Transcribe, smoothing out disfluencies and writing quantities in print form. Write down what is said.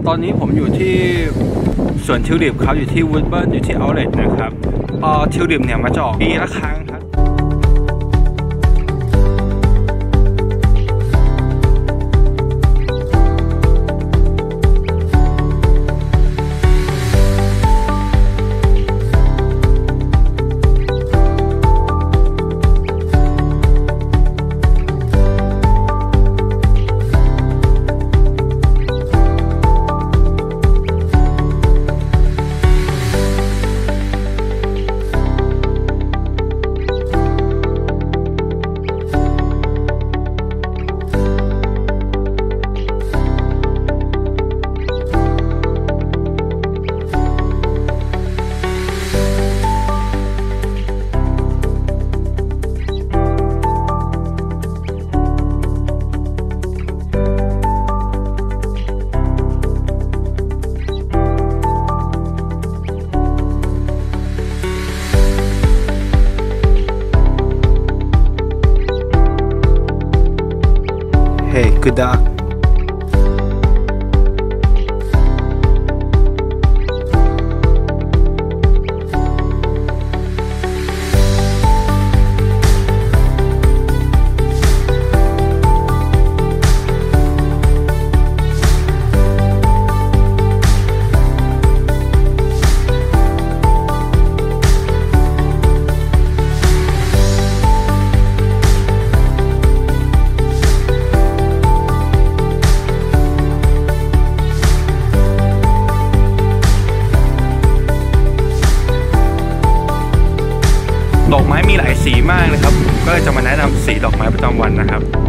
ตอนนี้ผมอยู่ที่สวนทิวลิปครับอยู่ที่วูดเบิร์นอยู่ที่เอาท์เลทนะครับทิวลิปเนี่ยมาจะออกปีละครั้งครับGood day. ดอกไม้มีหลายสีมากเลยครับก็เลยจะมาแนะนำสีดอกไม้ประจำวันนะครับ